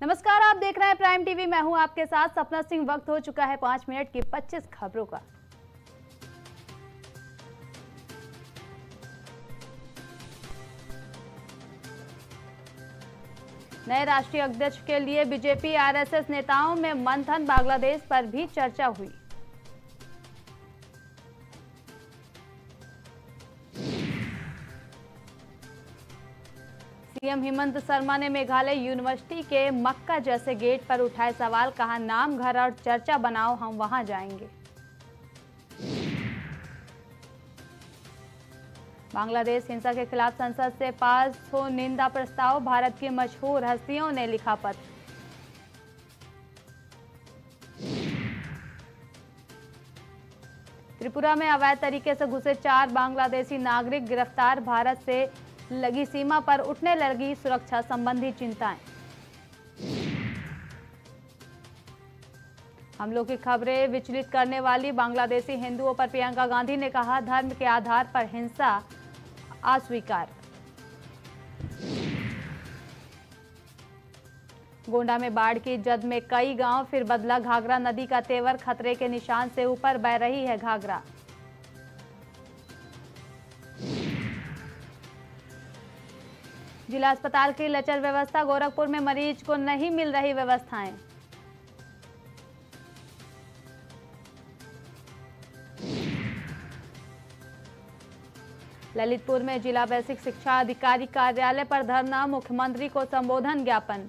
नमस्कार, आप देख रहे हैं प्राइम टीवी। मैं हूं आपके साथ सपना सिंह। वक्त हो चुका है 5 मिनट की 25 खबरों का। नए राष्ट्रीय अध्यक्ष के लिए बीजेपी आरएसएस नेताओं में मंथन। बांग्लादेश पर भी चर्चा हुई। सीएम हेमंत शर्मा ने मेघालय यूनिवर्सिटी के मक्का जैसे गेट पर उठाए सवाल। कहा, नाम, घर और चर्चा बनाओ, हम वहां जाएंगे। बांग्लादेश हिंसा के खिलाफ संसद से पास हो निंदा प्रस्ताव। भारत की मशहूर हस्तियों ने लिखा पत्र। त्रिपुरा में अवैध तरीके से घुसे 4 बांग्लादेशी नागरिक गिरफ्तार। भारत से लगी सीमा पर उठने लगी सुरक्षा संबंधी चिंताएं। हमलों की खबरें विचलित करने वाली बांग्लादेशी हिंदुओं पर प्रियंका गांधी ने कहा, धर्म के आधार पर हिंसा अस्वीकार। गोंडा में बाढ़ की जद में कई गांव फिर बदला घाघरा नदी का तेवर। खतरे के निशान से ऊपर बह रही है घाघरा। जिला अस्पताल की लचर व्यवस्था। गोरखपुर में मरीज को नहीं मिल रही व्यवस्थाएं। ललितपुर में जिला बेसिक शिक्षा अधिकारी कार्यालय पर धरना। मुख्यमंत्री को संबोधन ज्ञापन।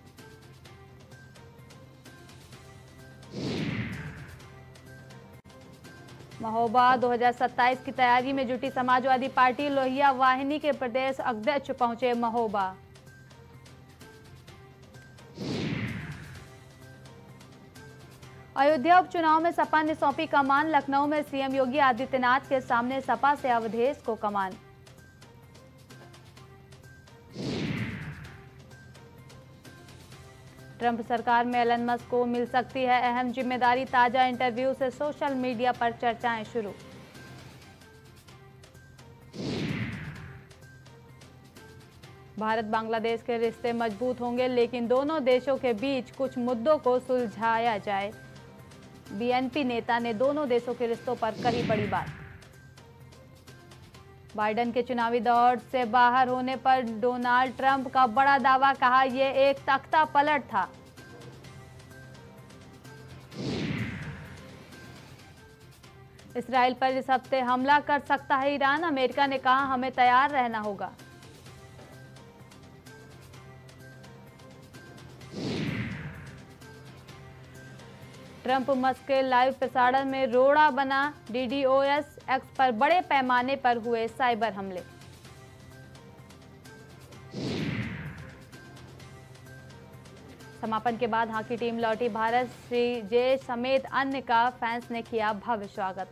महोबा 2027 की तैयारी में जुटी समाजवादी पार्टी। लोहिया वाहिनी के प्रदेश अध्यक्ष पहुंचे महोबा। अयोध्या उपचुनाव में सपा ने सौंपी कमान। लखनऊ में सीएम योगी आदित्यनाथ के सामने सपा से अवधेश को कमान। ट्रंप सरकार में एलन मस्क को मिल सकती है अहम जिम्मेदारी। ताजा इंटरव्यू से सोशल मीडिया पर चर्चाएं शुरू। भारत बांग्लादेश के रिश्ते मजबूत होंगे, लेकिन दोनों देशों के बीच कुछ मुद्दों को सुलझाया जाए। बीएनपी नेता ने दोनों देशों के रिश्तों पर कही बड़ी बात। बाइडेन के चुनावी दौड़ से बाहर होने पर डोनाल्ड ट्रंप का बड़ा दावा। कहा, यह एक तख्ता पलट था। इस्राइल पर इस हफ्ते हमला कर सकता है ईरान। अमेरिका ने कहा, हमें तैयार रहना होगा। ट्रंप मस्क के लाइव प्रसारण में रोड़ा बना। डीडोस एक्स पर बड़े पैमाने पर हुए साइबर हमले। समापन के बाद हॉकी टीम लौटी भारत। श्री जे समेत अन्य का फैंस ने किया भव्य स्वागत।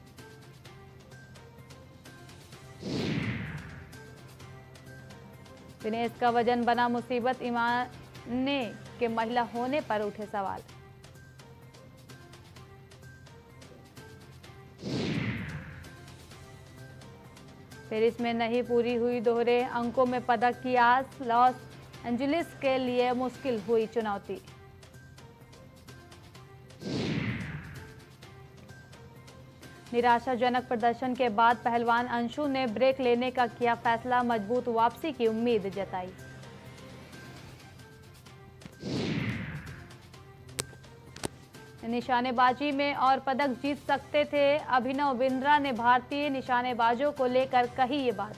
दिनेश का वजन बना मुसीबत। ईमाने के महिला होने पर उठे सवाल। पेरिस में नहीं पूरी हुई दोहरे अंकों में पदक की आस। लॉस एंजलिस के लिए मुश्किल हुई चुनौती। निराशाजनक प्रदर्शन के बाद पहलवान अंशु ने ब्रेक लेने का किया फैसला। मजबूत वापसी की उम्मीद जताई। निशानेबाजी में और पदक जीत सकते थे। अभिनव बिंद्रा ने भारतीय निशानेबाजों को लेकर कही ये बात।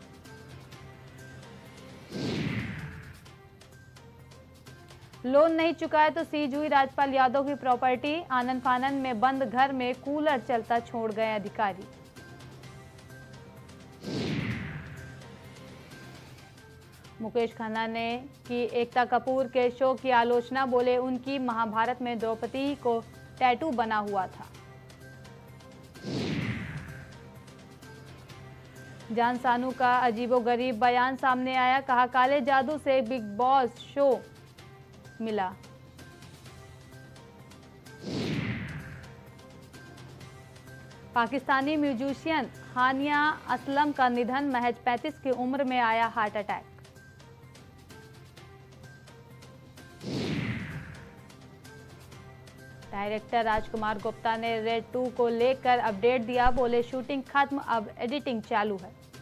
लोन नहीं चुकाए तो सीज हुई राजपाल यादव की प्रॉपर्टी। आनन फानन में बंद घर में कूलर चलता छोड़ गए अधिकारी। मुकेश खन्ना ने की एकता कपूर के शो की आलोचना। बोले, उनकी महाभारत में द्रौपदी को टैटू बना हुआ था। जान सानू का अजीबोगरीब बयान सामने आया। कहा, काले जादू से बिग बॉस शो मिला। पाकिस्तानी म्यूजिशियन हानिया असलम का निधन। महज 35 की उम्र में आया heart attack. Director Rajkumar Gupta ने रेड 2 को लेकर अपडेट दिया, बोले शूटिंग खत्म, अब एडिटिंग चालू है।